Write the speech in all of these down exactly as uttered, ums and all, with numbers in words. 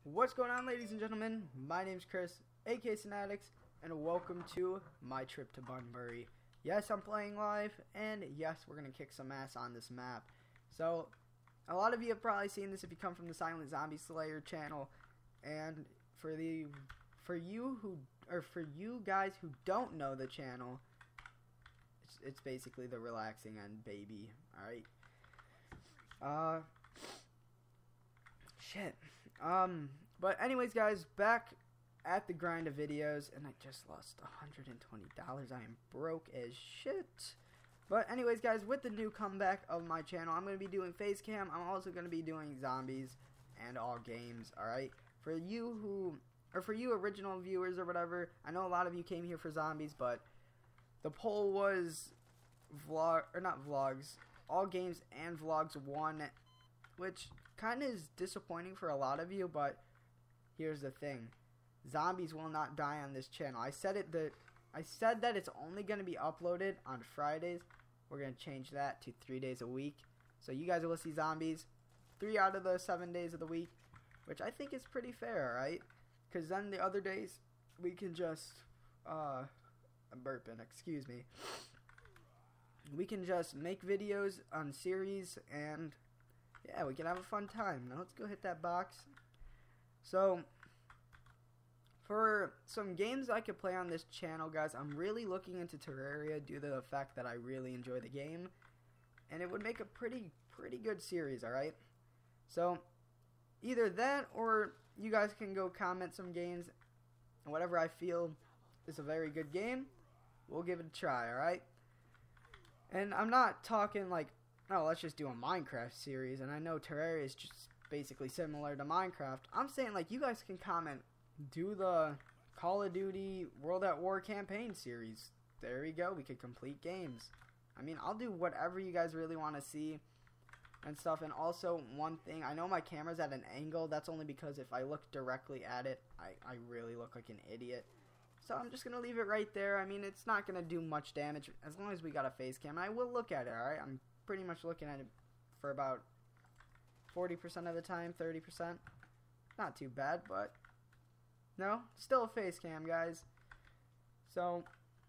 What's going on, ladies and gentlemen? My name's Chris, aka Synatics, and welcome to my trip to Bunbury. Yes, I'm playing live, and yes, we're gonna kick some ass on this map. So, a lot of you have probably seen this if you come from the Silent Zombie Slayer channel, and for the for you who or for you guys who don't know the channel, it's, it's basically the relaxing end, baby. All right. Uh. Shit. Um, but anyways, guys, back at the grind of videos, and I just lost one hundred twenty dollars. I am broke as shit. But anyways, guys, with the new comeback of my channel, I'm going to be doing face cam. I'm also going to be doing zombies and all games, alright? For you who, or for you original viewers or whatever, I know a lot of you came here for zombies, but the poll was vlog, or not vlogs, all games and vlogs won, which kind of is disappointing for a lot of you, but here's the thing. Zombies will not die on this channel. I said it that I said that it's only going to be uploaded on Fridays. We're going to change that to three days a week. So you guys will see zombies three out of the seven days of the week, which I think is pretty fair, right? Because then the other days we can just uh I'm burping, excuse me. We can just make videos on series, and yeah, we can have a fun time. Now let's go hit that box. So, for some games I could play on this channel, guys, I'm really looking into Terraria due to the fact that I really enjoy the game, and it would make a pretty, pretty good series, alright? So, either that, or you guys can go comment some games, and whatever I feel is a very good game, we'll give it a try, alright? And I'm not talking like, oh, let's just do a Minecraft series, and I know Terraria is just basically similar to Minecraft. I'm saying, like, you guys can comment, do the Call of Duty World at War campaign series. There we go, we could complete games. I mean, I'll do whatever you guys really want to see and stuff. And also, one thing, I know my camera's at an angle. That's only because if I look directly at it, I, I really look like an idiot. So I'm just going to leave it right there. I mean, it's not going to do much damage as long as we got a face cam. I will look at it, alright? I'm pretty much looking at it for about forty percent of the time, thirty percent. Not too bad, but no, still a face cam, guys. So,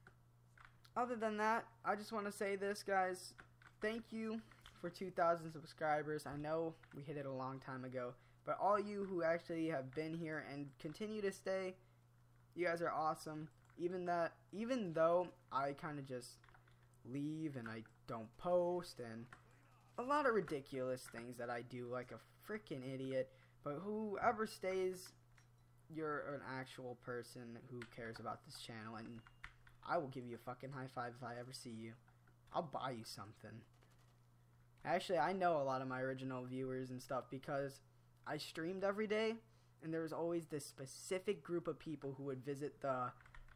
other than that, I just want to say this, guys. Thank you for two thousand subscribers. I know we hit it a long time ago, but all you who actually have been here and continue to stay, you guys are awesome. Even that, even though I kind of just leave and I don't post and a lot of ridiculous things that I do like a freaking idiot, but whoever stays, you're an actual person who cares about this channel, and I will give you a fucking high five if I ever see you. I'll buy you something. Actually, I know a lot of my original viewers and stuff because I streamed every day, and there was always this specific group of people who would visit the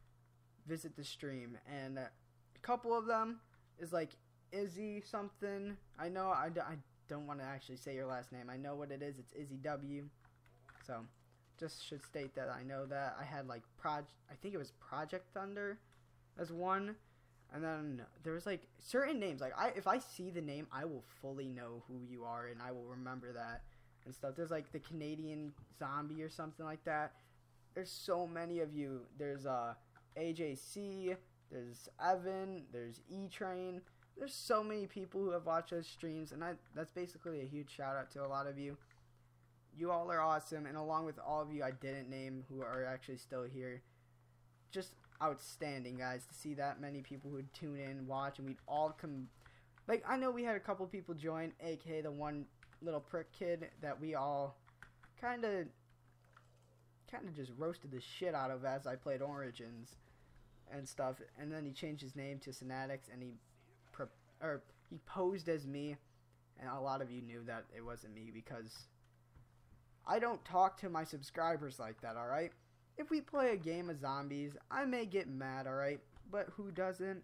visit the stream, and a couple of them is like Izzy something. I know I, I don't want to actually say your last name. I know what it is. It's Izzy W. So, just should state that I know that. I had like Proj I think it was Project Thunder as one, and then there was like certain names. Like I, if I see the name, I will fully know who you are, and I will remember that and stuff. There's like the Canadian Zombie or something like that. There's so many of you. There's uh A J C. There's Evan. There's E Train. There's so many people who have watched those streams, and I, that's basically a huge shout out to a lot of you. You all are awesome, and along with all of you I didn't name who are actually still here, just outstanding, guys, to see that many people who would tune in, watch, and we'd all come. Like, I know we had a couple people join, aka the one little prick kid that we all kind of, kind of just roasted the shit out of as I played Origins and stuff, and then he changed his name to Synatics, and he, pre or he posed as me, and a lot of you knew that it wasn't me because I don't talk to my subscribers like that, alright? If we play a game of zombies, I may get mad, alright? But who doesn't?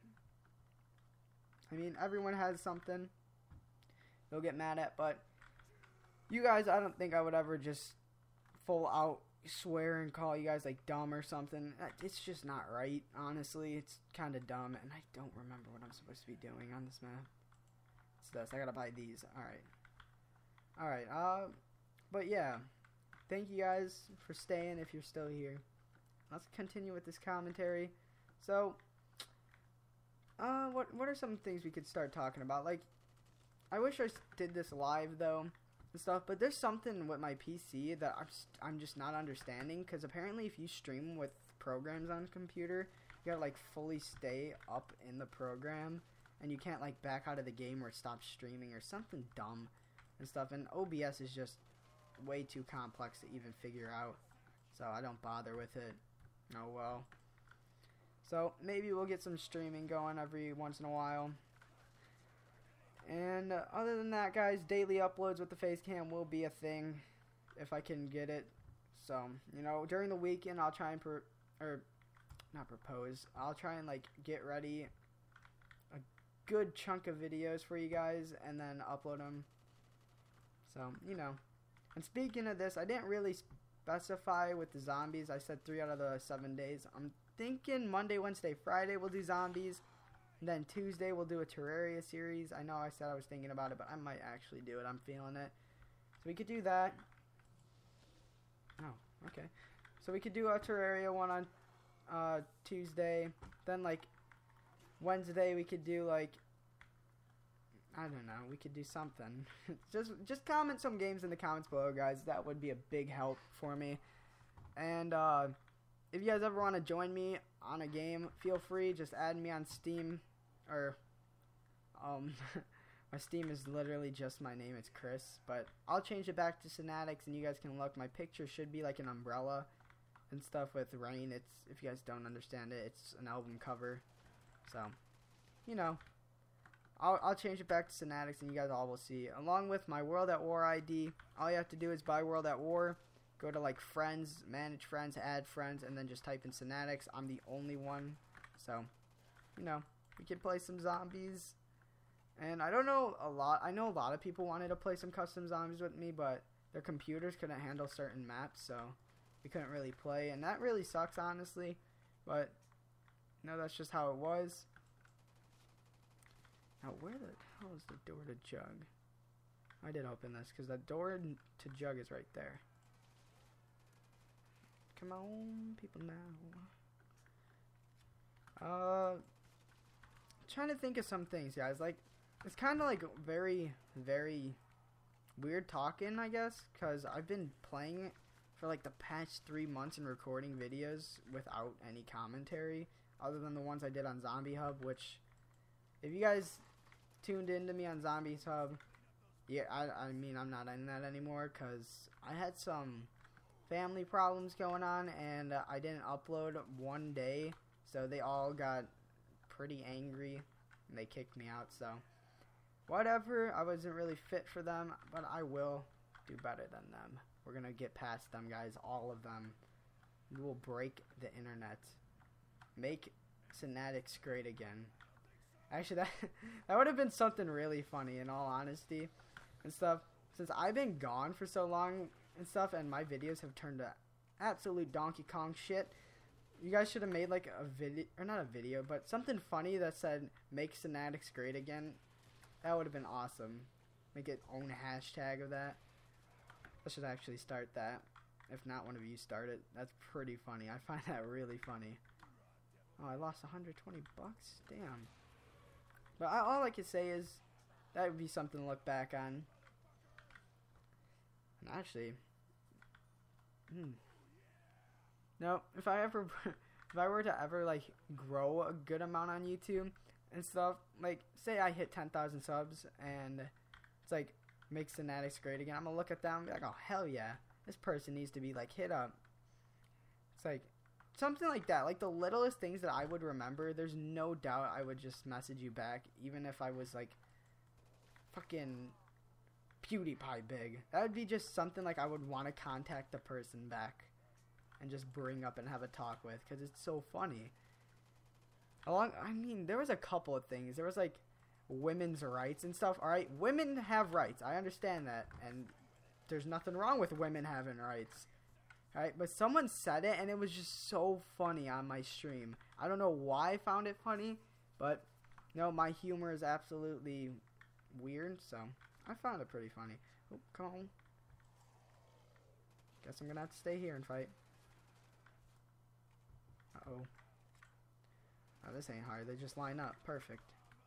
I mean, everyone has something they'll get mad at, but you guys, I don't think I would ever just full out swear and call you guys like dumb or something. It's just not right, honestly. It's kind of dumb, and I don't remember what I'm supposed to be doing on this map. It's this. I gotta buy these. Alright. Alright, uh, but yeah. thank you guys for staying if you're still here. Let's continue with this commentary. So, uh, what what are some things we could start talking about? Like, I wish I did this live though and stuff, but there's something with my P C that I'm I'm just not understanding. Because apparently, if you stream with programs on computer, you gotta like fully stay up in the program, and you can't like back out of the game or stop streaming or something dumb and stuff. And O B S is just way too complex to even figure out, so I don't bother with it. Oh well. So maybe we'll get some streaming going every once in a while. And uh, other than that, guys, daily uploads with the face cam will be a thing if I can get it. So, you know, during the weekend I'll try and pro or not propose. I'll try and like get ready a good chunk of videos for you guys and then upload them. So, you know. And speaking of this, I didn't really specify with the zombies. I said three out of the seven days. I'm thinking Monday, Wednesday, Friday we'll do zombies. And then Tuesday we'll do a Terraria series. I know I said I was thinking about it, but I might actually do it. I'm feeling it. So we could do that. Oh, okay. So we could do a Terraria one on uh, Tuesday. Then like Wednesday we could do like, I don't know, we could do something. just just comment some games in the comments below, guys. That would be a big help for me. And uh, if you guys ever want to join me on a game, feel free. Just add me on Steam. Or, um, my Steam is literally just my name. It's Chris. But I'll change it back to Synatics, and you guys can look. My picture should be like an umbrella and stuff with rain. It's, if you guys don't understand it, it's an album cover. So, you know. I'll, I'll change it back to Synatics, and you guys all will see. Along with my World at War I D, all you have to do is buy World at War, go to like friends, manage friends, add friends, and then just type in Synatics. I'm the only one, so, you know, we can play some zombies. And I don't know a lot, I know a lot of people wanted to play some custom zombies with me, but their computers couldn't handle certain maps, so we couldn't really play, and that really sucks, honestly, but, you know, that's just how it was. Now, where the hell is the door to Jug? I did open this, because the door to Jug is right there. Come on, people now. Uh, trying to think of some things, guys. Like, it's kind of like very, very weird talking, I guess, because I've been playing it for like the past three months and recording videos without any commentary, other than the ones I did on Zombie Hub, which, if you guys tuned into me on Zombie Hub, yeah, I, I mean, I'm not in that anymore, because I had some family problems going on, and uh, I didn't upload one day, so they all got pretty angry, and they kicked me out, so whatever. I wasn't really fit for them, but I will do better than them. We're gonna get past them, guys, all of them. We will break the internet, make Synatics great again. Actually, that that would have been something really funny, in all honesty and stuff, since I've been gone for so long and stuff, and my videos have turned to absolute Donkey Kong shit. You guys should have made like a video, or not a video, but something funny that said "Make Synatics Great Again." That would have been awesome. Make it own a hashtag of that. I should actually start that. If not, one of you start it. That's pretty funny. I find that really funny. Oh, I lost one hundred twenty bucks. Damn. But I, all I can say is that would be something to look back on. And actually, hmm. No, if I ever, if I were to ever like grow a good amount on YouTube and stuff, like say I hit ten thousand subs and it's like make Synatics great again, I'm gonna look at them and be like, oh hell yeah, this person needs to be like hit up. It's like something like that, like the littlest things that I would remember. There's no doubt I would just message you back, even if I was like fucking PewDiePie big. That would be just something like I would want to contact the person back and just bring up and have a talk with, because it's so funny. Along, I mean, there was a couple of things. There was like women's rights and stuff. All right, women have rights. I understand that, and there's nothing wrong with women having rights. All right, but someone said it, and it was just so funny on my stream. I don't know why I found it funny, but no, my humor is absolutely weird, so I found it pretty funny. Oh, come on. Guess I'm gonna have to stay here and fight. Uh-oh. Oh, this ain't hard. They just line up. Perfect.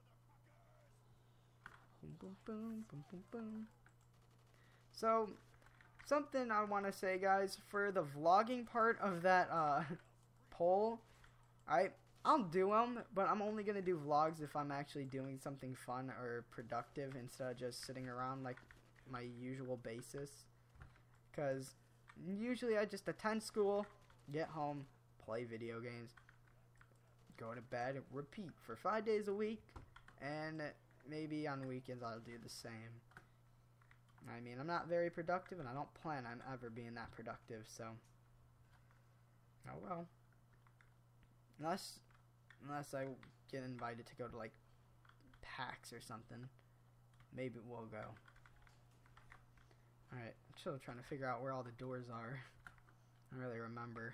Boom, boom, boom, boom, boom, boom. So, something I want to say, guys, for the vlogging part of that uh, poll, I, I'll do them, but I'm only going to do vlogs if I'm actually doing something fun or productive instead of just sitting around like my usual basis. Because usually I just attend school, get home, play video games, go to bed, repeat for five days a week, and maybe on weekends I'll do the same. I mean, I'm not very productive, and I don't plan on ever being that productive, so. Oh well. Unless, unless I get invited to go to, like, PAX or something. Maybe we'll go. Alright, I'm still trying to figure out where all the doors are. I don't really remember.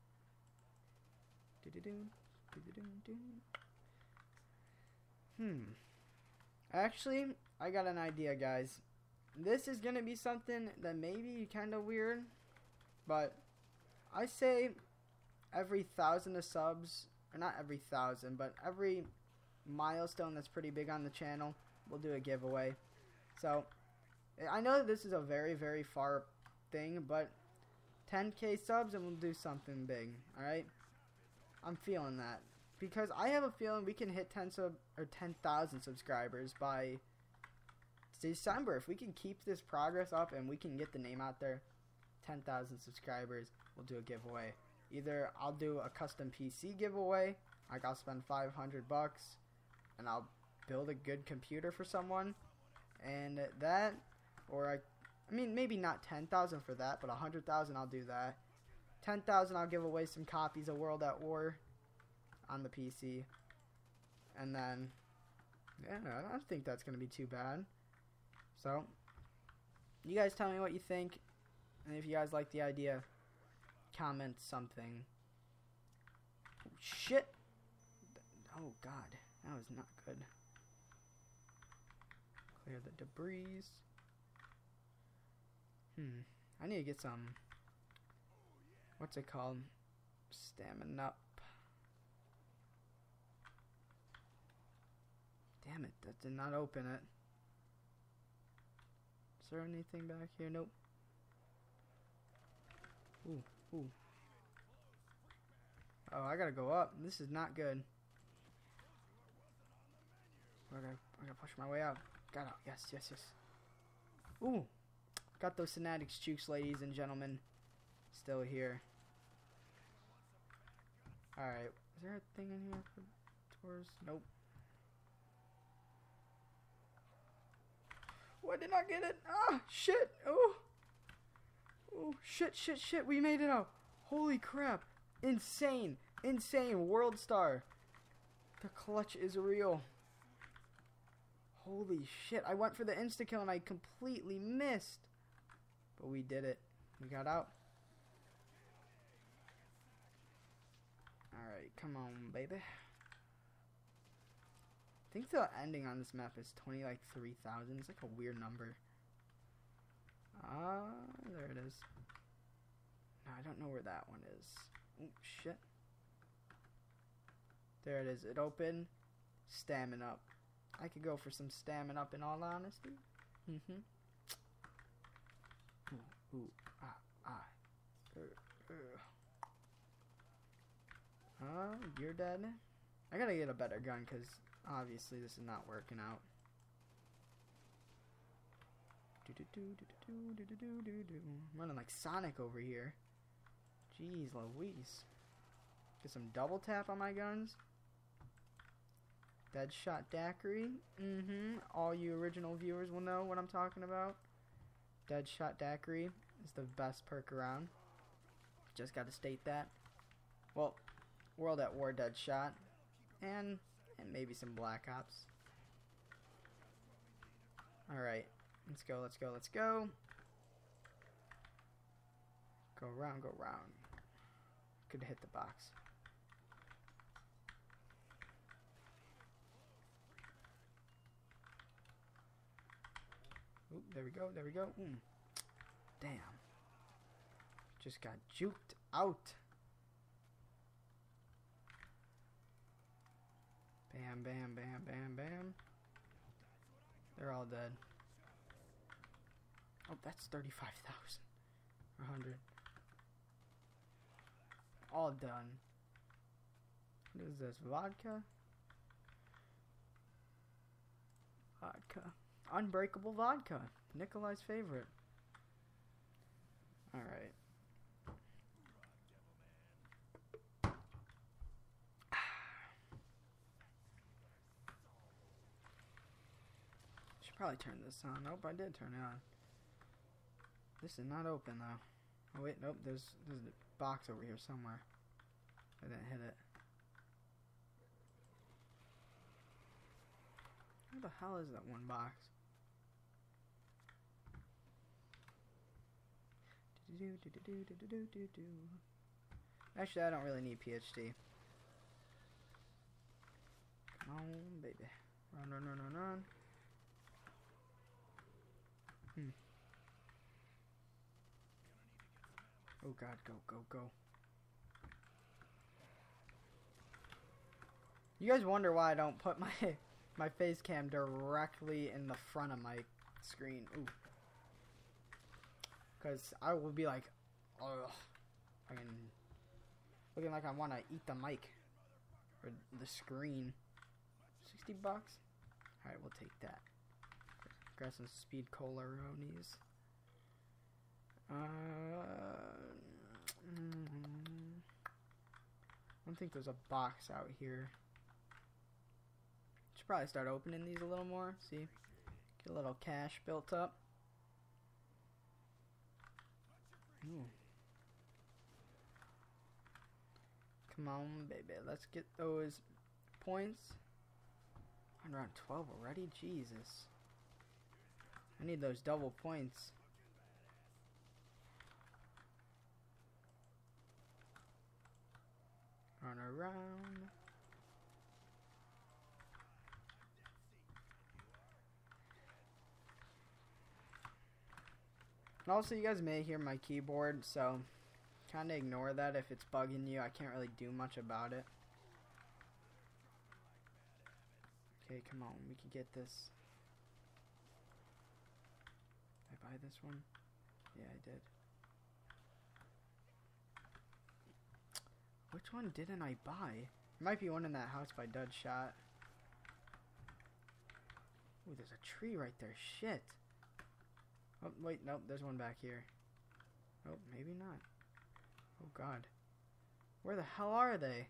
Hmm. Actually, I got an idea, guys. This is gonna be something that may be kind of weird, but I say every thousand of subs, or not every thousand, but every milestone that's pretty big on the channel, we'll do a giveaway. So, I know that this is a very, very far thing, but ten K subs and we'll do something big, alright? I'm feeling that. Because I have a feeling we can hit ten sub or ten thousand subscribers by December. If we can keep this progress up and we can get the name out there, ten thousand subscribers, we'll do a giveaway. Either I'll do a custom P C giveaway, like I'll spend five hundred bucks and I'll build a good computer for someone, and that, or I, I mean maybe not ten thousand for that, but one hundred thousand I'll do that. ten thousand I'll give away some copies of World at War on the P C. And then, yeah, I don't think that's going to be too bad. So, you guys tell me what you think. And if you guys like the idea, comment something. Oh, shit. Oh, God. That was not good. Clear the debris. Hmm. I need to get some, what's it called? Stamina up. Damn it, that did not open it. Is there anything back here? Nope. Ooh, ooh. Oh, I gotta go up. This is not good. I gotta, I gotta push my way out. Got out. Yes, yes, yes. Ooh. Got those Fanatics jukes, ladies and gentlemen. Still here. Alright. Is there a thing in here for doors? Nope. Why did I get it? Ah, shit. Oh. Oh, shit, shit, shit. We made it out. Holy crap. Insane. Insane. World Star. The clutch is real. Holy shit. I went for the insta-kill and I completely missed. But we did it. We got out. Alright, come on, baby. I think the ending on this map is twenty, like, three thousand. It's like a weird number. Ah, uh, there it is. No, I don't know where that one is. Oh, shit. There it is. It opened. Stamina up. I could go for some stamina up in all honesty. Mm-hmm. Ooh, ooh, ah, ah. Uh, uh. Uh, you're dead. I gotta get a better gun because obviously this is not working out. I'm running like Sonic over here. Jeez Louise. Get some double tap on my guns. Deadshot Daiquiri. Mm-hmm. All you original viewers will know what I'm talking about. Deadshot Daiquiri is the best perk around. Just gotta state that. Well, World at War Deadshot. And, and maybe some Black Ops. Alright. Let's go, let's go, let's go. Go round, go round. Could hit the box. Ooh, there we go, there we go. Mm. Damn. Just got juked out. Bam, bam, bam, bam, bam. They're all dead. Oh, that's thirty-five thousand. one hundred. All done. What is this? Vodka? Vodka. Unbreakable vodka. Nikolai's favorite. Alright. Should probably turn this on. Nope, I did turn it on. This is not open though. Oh wait, nope, there's there's a box over here somewhere. I didn't hit it. Where the hell is that one box? Actually, I don't really need P H D. Come on, baby. Run, run, run, run, run. Hmm. Oh god, go, go, go. You guys wonder why I don't put my my face cam directly in the front of my screen. Ooh. Because I will be like, ugh, I mean, looking like I want to eat the mic or the screen. sixty bucks? Alright, we'll take that. Grab some speed cola-ronies. Uh, mm, I don't think there's a box out here. Should probably start opening these a little more. See? Get a little cash built up. Ooh. Come on, baby. Let's get those points. I'm around twelve already? Jesus. I need those double points. Run around. And also, you guys may hear my keyboard, so kind of ignore that if it's bugging you. I can't really do much about it. Okay, come on. We can get this. Did I buy this one? Yeah, I did. Which one didn't I buy? There might be one in that house by Dud Shot. Ooh, there's a tree right there. Shit. Oh, wait, nope, there's one back here. Oh, maybe not. Oh, God. Where the hell are they?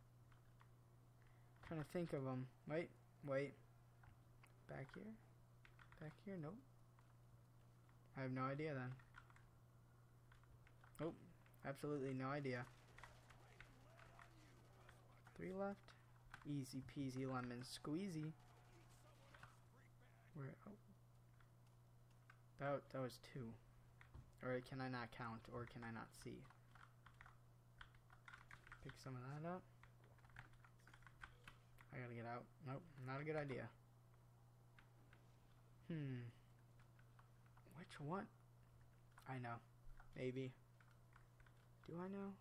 I'm trying to think of them. Wait, wait. Back here? Back here? Nope. I have no idea then. Nope. Absolutely no idea. Three left. Easy peasy lemon squeezy. Where? Oh. That, that was two. Or can I not count? Or can I not see? Pick some of that up. I gotta get out. Nope, not a good idea. Hmm. Which one? I know. Maybe. Do I know?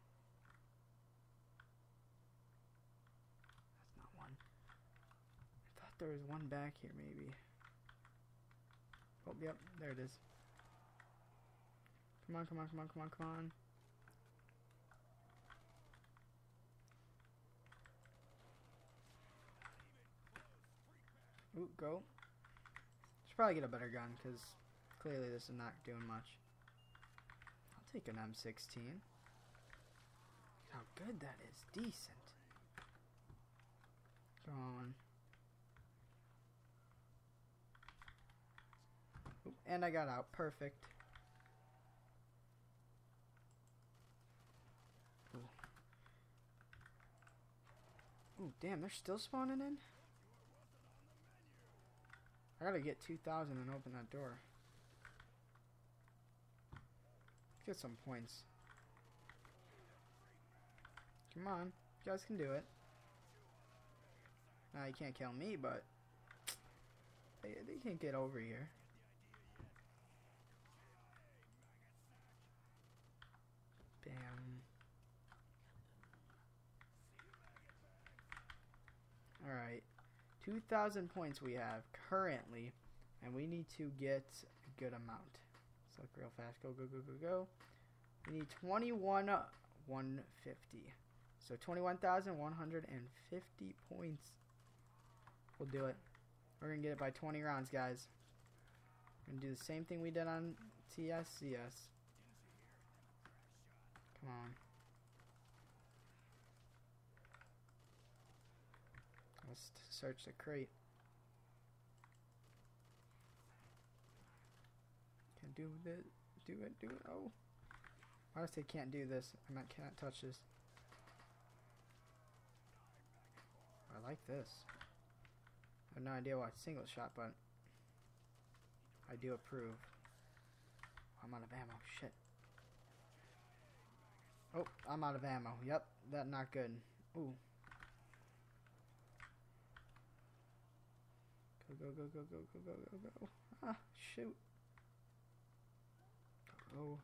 That's not one. I thought there was one back here, maybe. Oh, yep, there it is. Come on, come on, come on, come on, come on. Ooh, go. Should probably get a better gun, because clearly this is not doing much. I'll take an M sixteen. How good that is. Decent. Go on. Oop, and I got out. Perfect. Ooh. Ooh, damn, they're still spawning in? I gotta get two thousand and open that door. Get some points. Come on. You guys can do it. Now, you can't kill me, but they, they can't get over here. two thousand points we have currently, and we need to get a good amount. Let's look real fast. Go, go, go, go, go. We need twenty-one one fifty. So twenty-one thousand one hundred fifty points. We'll do it. We're going to get it by twenty rounds, guys. We're going to do the same thing we did on T S C S. Come on. Let's search the crate. Can't do it. Do it. Do it. Oh. Why did I say can't do this? I meant can't touch this. I like this. I have no idea why it's single shot, but I do approve. I'm out of ammo. Shit. Oh, I'm out of ammo. Yep, that not good. Ooh. Go, go, go, go, go, go, go, go, go. Ah, shoot. Go.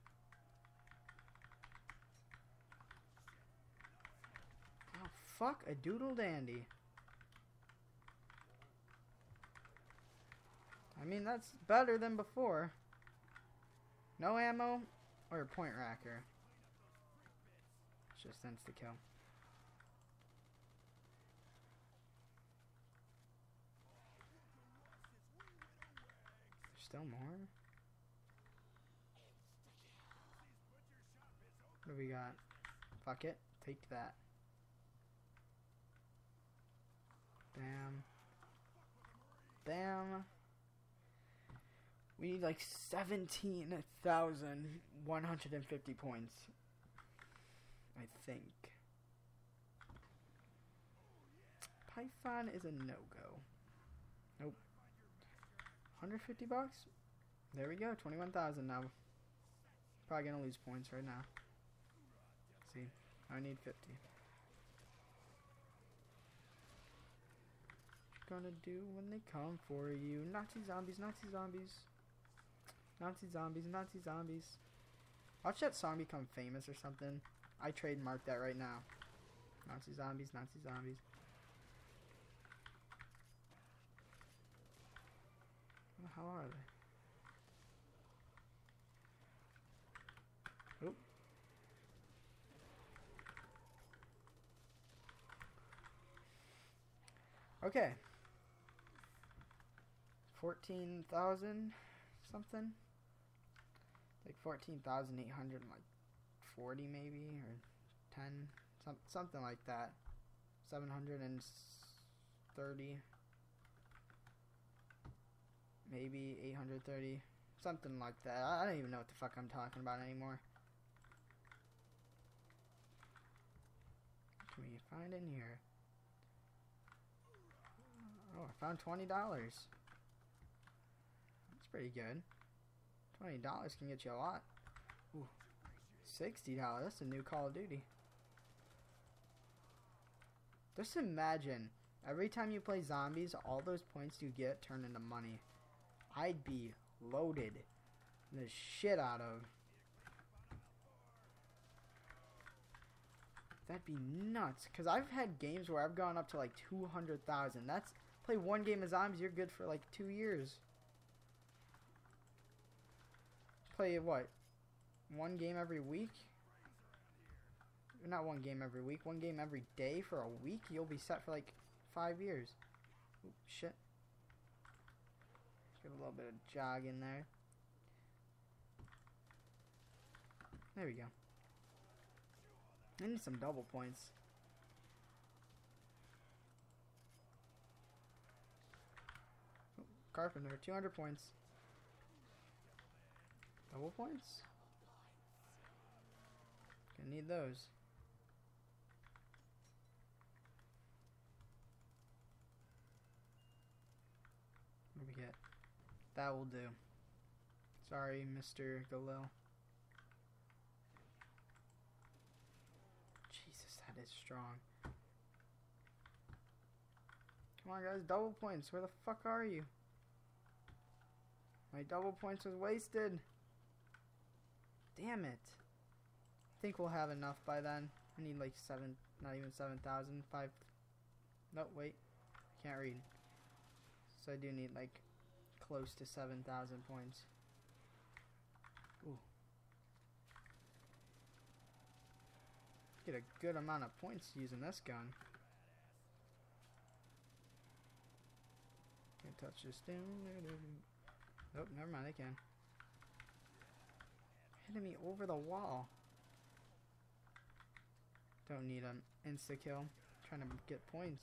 Oh, fuck a doodle dandy. I mean, that's better than before. No ammo or a point racker. It's just insta-kill. There's still more? What do we got? Fuck it. Take that. Bam. Bam. We need like seventeen thousand one hundred fifty points. I think. Python is a no-go. Nope. one hundred fifty bucks? There we go. twenty-one thousand now. Probably gonna lose points right now. See, I need fifty. What you gonna do when they come for you? Nazi zombies, Nazi zombies. Nazi zombies, Nazi zombies. Watch that song become famous or something. I trademark that right now. Nazi zombies, Nazi zombies. Where the hell are they? Oop. Okay. fourteen thousand something. Like fourteen thousand eight hundred like forty maybe, or ten, some, something like that. seven hundred thirty, maybe eight hundred thirty, something like that. I don't even know what the fuck I'm talking about anymore. What can we find in here? Oh, I found twenty dollars. That's pretty good. twenty dollars can get you a lot. Ooh. sixty dollars. That's a new Call of Duty. Just imagine, every time you play zombies, all those points you get turn into money. I'd be loaded the shit out of. That'd be nuts. Because I've had games where I've gone up to like two hundred thousand. That's, play one game of zombies, you're good for like two years. Play what? One game every week? Not one game every week, one game every day for a week, you'll be set for like five years. Oop, shit. Get a little bit of jog in there. There we go. I need some double points. Oh, Carpenter, two hundred points. Double points? Gonna need those. What do we get? That will do. Sorry, Mister Galil. Jesus, that is strong. Come on, guys, double points. Where the fuck are you? My double points was wasted. Damn it. I think we'll have enough by then. I need like seven, not even seven thousand, five. No, wait. Can't read. So I do need like close to seven thousand points. Ooh. Get a good amount of points using this gun. Can't touch this. Nope, never mind, I can. Hitting me over the wall. Don't need an insta-kill. Trying to get points.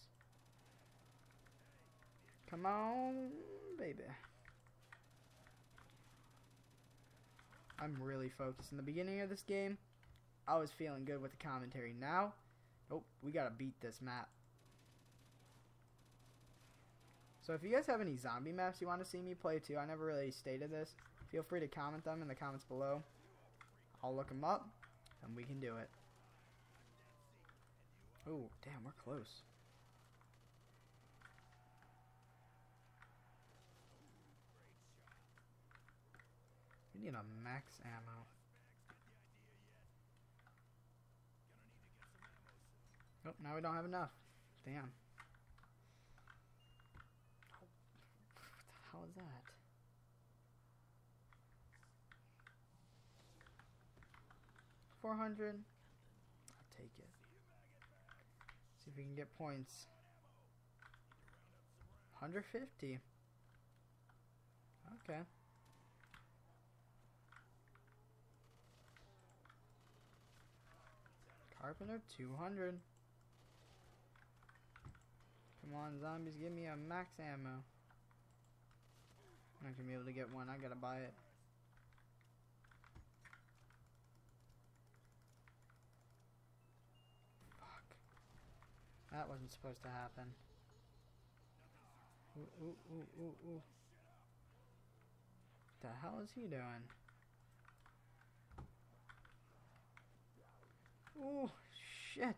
Come on, baby. I'm really focused. In the beginning of this game, I was feeling good with the commentary. Now, oh, we gotta beat this map. So if you guys have any zombie maps you want to see me play too, I never really stated this. Feel free to comment them in the comments below. I'll look them up, and we can do it. Oh, damn, we're close. We need a max ammo. Nope, now we don't have enough. Damn. Oh, what the hell is that? four hundred. I'll take it. See if we can get points. one hundred fifty. Okay. Carpenter, two hundred. Come on, zombies, give me a max ammo. I'm not gonna be able to get one. I gotta buy it. Fuck. That wasn't supposed to happen. Ooh, ooh, ooh, ooh, ooh. What the hell is he doing? Ooh, shit.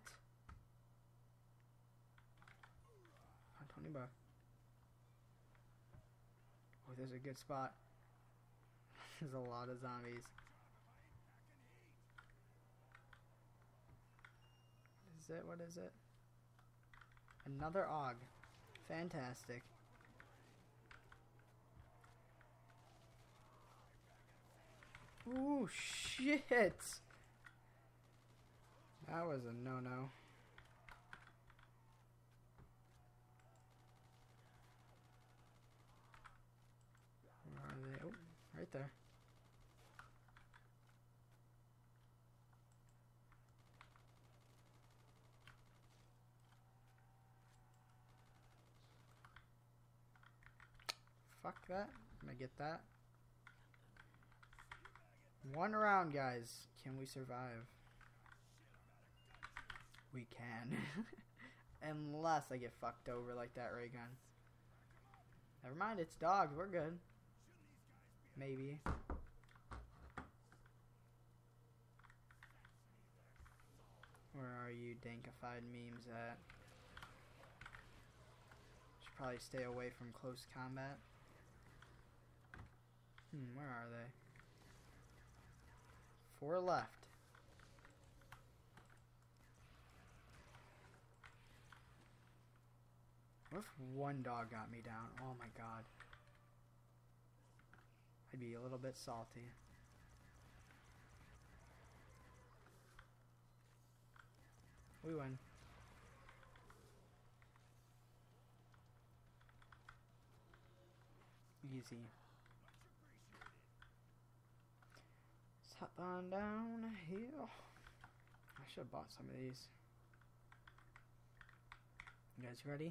twenty bucks. Oh, there's a good spot. There's a lot of zombies. What is it? What is it? Another A U G. Fantastic. Ooh, shit. That was a no-no. Where are they? Oh, right there. Fuck that. I'm gonna get that. One round, guys. Can we survive? We can. Unless I get fucked over like that ray gun. Never mind, it's dogs. We're good. Maybe. Where are you dankified memes at? Should probably stay away from close combat. Hmm, where are they? Four left. What if one dog got me down? Oh my god. I'd be a little bit salty. We win. Easy. Let's hop on down here. I should have bought some of these. You guys ready?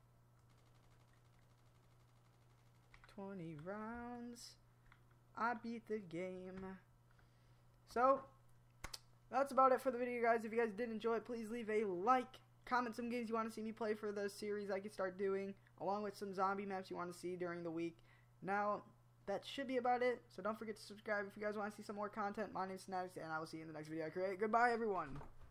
twenty rounds. I beat the game. So, that's about it for the video, guys. If you guys did enjoy it, please leave a like. Comment some games you want to see me play for the series I can start doing, along with some zombie maps you want to see during the week. Now, that should be about it. So don't forget to subscribe if you guys want to see some more content. My name is Snacks, and I will see you in the next video I create. Goodbye, everyone.